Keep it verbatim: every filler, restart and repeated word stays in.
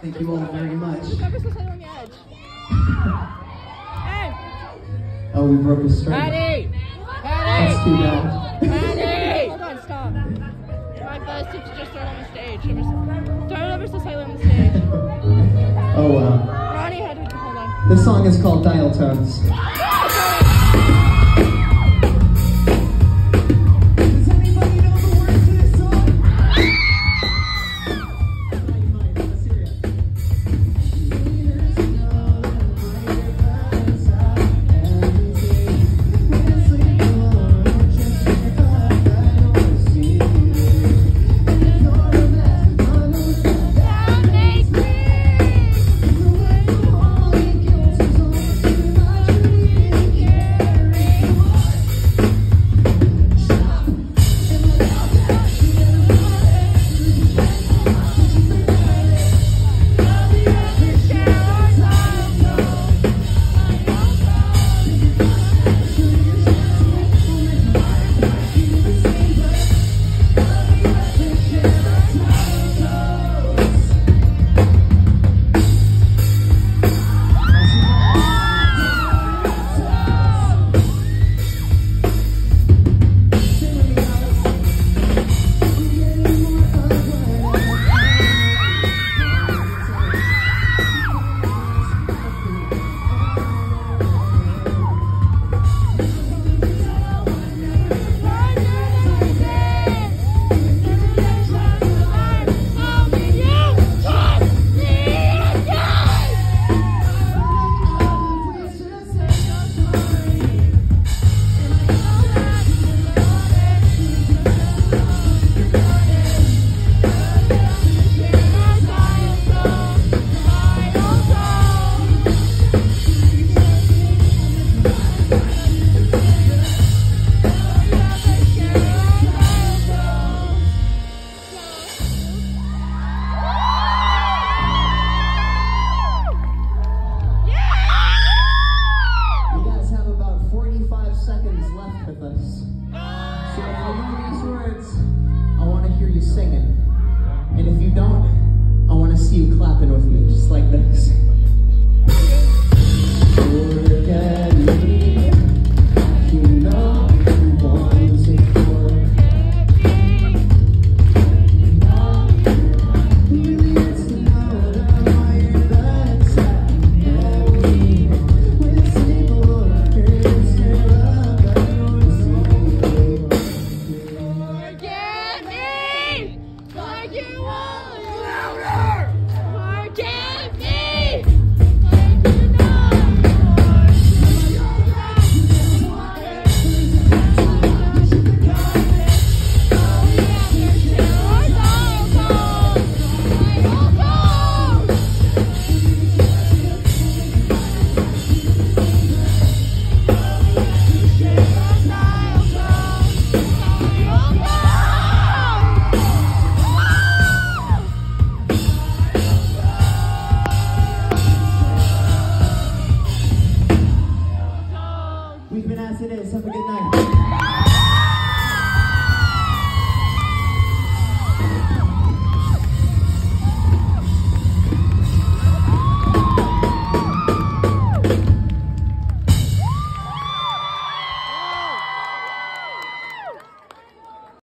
Thank you all very much. Whoever's supposed to on the edge. Hey! Oh, we broke a string. Patty! Patty! That's too bad. Patty! Hold on, stop. My best is to just throw it on the stage. Throw it over so slightly on the stage. Oh, wow. Ronnie had to hold on. This song is called Dial Tones. Seconds left with us. So if you know these words, I want to hear you singing. And if you don't, I want to see you clapping with me, just like this.